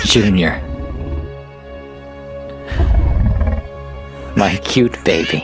Junior. My cute baby.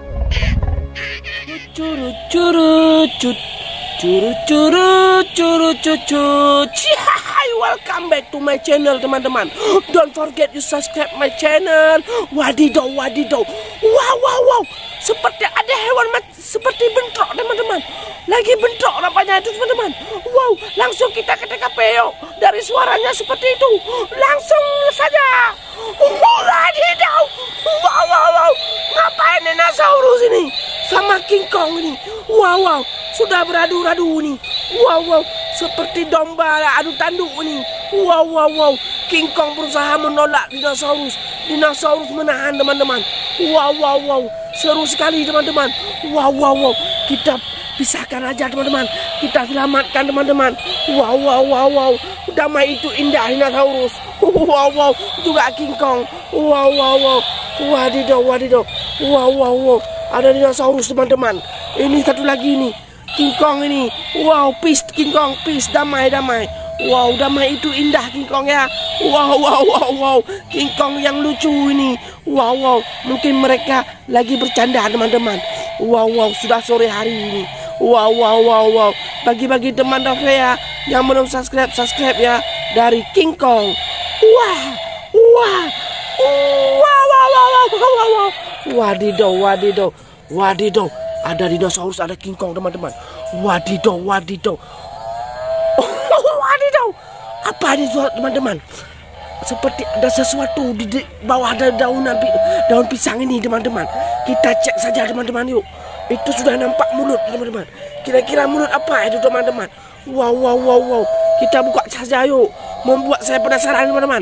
Curu curu cut. Curu curu curu cucut. Hai, welcome back to my channel, teman-teman. Don't forget you subscribe my channel. Wadidaw, wadidaw. Wow, wow, wow. Seperti ada hewan seperti bentrok, teman-teman. Lagi bentrok nampaknya itu, teman-teman. Wow, langsung kita ke TKP yuk. Dari suaranya seperti itu, langsung saja. Wadidaw. Wow, wow, wow. Ngapain dinosaurus ini sama King Kong ini? Wow, wow. Sudah beradu-radu nih. Wow, wow. Seperti domba adu tanduk nih. Wow, wow, wow. King Kong berusaha menolak dinosaurus. Dinosaurus menahan, teman-teman. Wow, wow, wow. Seru sekali, teman-teman. Wow, wow, wow. Kita pisahkan aja, teman-teman. Kita selamatkan, teman-teman. Wow, wow, wow, wow. Damai itu indah, dinosaurus. Wow, wow. Juga King Kong. Wow, wow, wow. Wadidaw, wadidaw. Wow, wow, wow. Ada dinosaurus, teman-teman. Ini satu lagi nih. King Kong ini. Wow, peace King Kong, peace, damai, damai. Wow, damai itu indah King Kong ya. Wow, wow, wow, wow. King Kong yang lucu ini. Wow, wow. Mungkin mereka lagi bercanda, teman-teman. Wow, wow. Sudah sore hari ini. Wow, wow, wow, wow. Bagi-bagi teman saya yang belum subscribe, subscribe ya. Dari King Kong. Wah, wah. Wow, wow, wow, wow, wow, wow. Wadidaw, wadidaw, wadidaw. Ada dinosaurus, ada King Kong, teman-teman. Wadidaw, wadidaw. Wadidaw. Apa ini, teman-teman? Seperti ada sesuatu di bawah ada daun pisang ini, teman-teman. Kita cek saja, teman-teman, yuk. Itu sudah nampak mulut, teman-teman. Kira-kira mulut apa itu, teman-teman? Wow, wow, wow, wow. Kita buka saja, yuk. Membuat saya penasaran, teman-teman.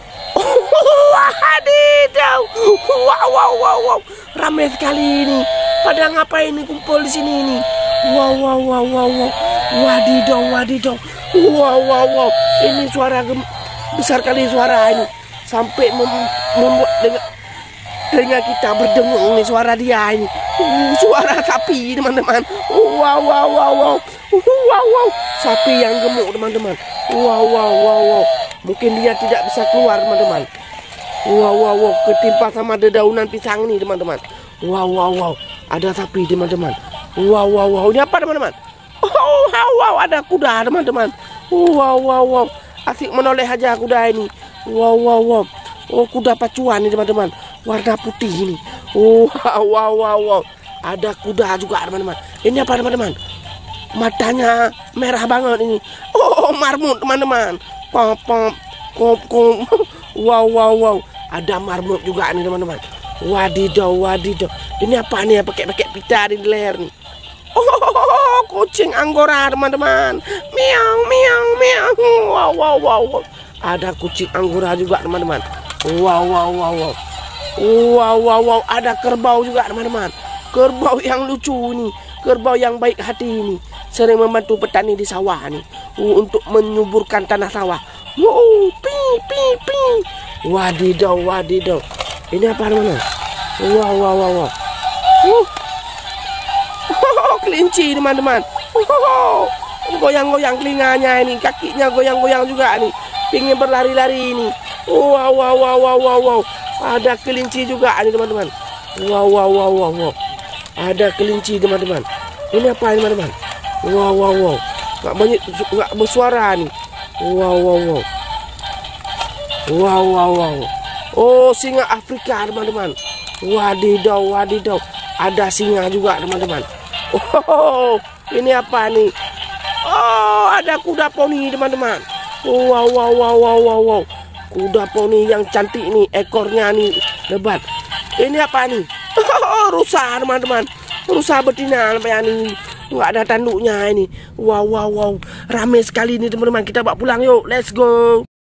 Wadidaw. Wow, wow, wow, wow. Ramai sekali ini. Pada ngapain ini kumpul di sini ini? Wow, wow, wow, wow, wow. Wadidaw, wadidaw. Wow, wow, wow. Ini suara besar kali suara ini. Sampai membuat telinga kita berdengung nih suara dia ini. Suara sapi, teman-teman. Wow, wow, wow, wow. Wow, wow. Sapi yang gemuk, teman-teman. Wow, wow, wow, wow. Mungkin dia tidak bisa keluar, teman-teman. Wow, wow, wow. Ketimpa sama dedaunan pisang ini, teman-teman. Wow, wow, wow. Ada sapi, teman-teman. Wow, wow, wow. Ini apa, teman-teman? Oh, wow, wow. Ada kuda, teman-teman. Wow, wow, wow. Asik menoleh aja kuda ini. Wow, wow, wow. Oh, kuda pacuan ini, teman-teman. Warna putih ini. Oh, wow, wow, wow. Ada kuda juga, teman-teman. Ini apa, teman-teman? Matanya merah banget ini. Oh, marmut, teman-teman. Pom, pom, kom, kom. Wow, wow, wow. Ada marmut juga nih, teman-teman. Wadidaw, wadidaw. Ini apa nih ya, pakai pita di leher nih. Oh, kucing Anggora, teman-teman. Miau, miau, miau. Wow, wow, wow, wow. Ada kucing Anggora juga, teman-teman. Wow, wow, wow, wow. Wow, wow, wow. Ada kerbau juga, teman-teman. Kerbau yang lucu ini. Kerbau yang baik hati ini. Sering membantu petani di sawah nih. Untuk menyuburkan tanah sawah. Wow, pi, pi, pi. Wadidaw, wadidaw. Ini apa, teman-teman? Wow, wow, wow, wow. Kelinci, teman-teman. Goyang-goyang telinganya ini, kakinya goyang-goyang juga nih. Pingin berlari-lari ini. Wow, wow, wow, wow, wow, wow. Ada kelinci juga nih, teman-teman. Wow, wow, wow, wow, wow. Ada kelinci, teman-teman. Ini apa, teman-teman? Wow, wow, wow. Nggak bersuara nih. Wow, wow, wow. Wow, wow, wow. Oh, singa Afrika, teman-teman. Wadidaw, wadidaw. Ada singa juga, teman-teman. Oh, ini apa nih? Oh, ada kuda poni, teman-teman. Wow, wow, wow, wow, wow, wow. Kuda poni yang cantik nih, ekornya nih lebat. Ini apa nih? Oh, rusa, teman-teman. Rusa betina, namanya nih. Nggak ada tanduknya ini. Wow, wow, wow. Ramai sekali nih, teman-teman. Kita bawa pulang yuk. Let's go.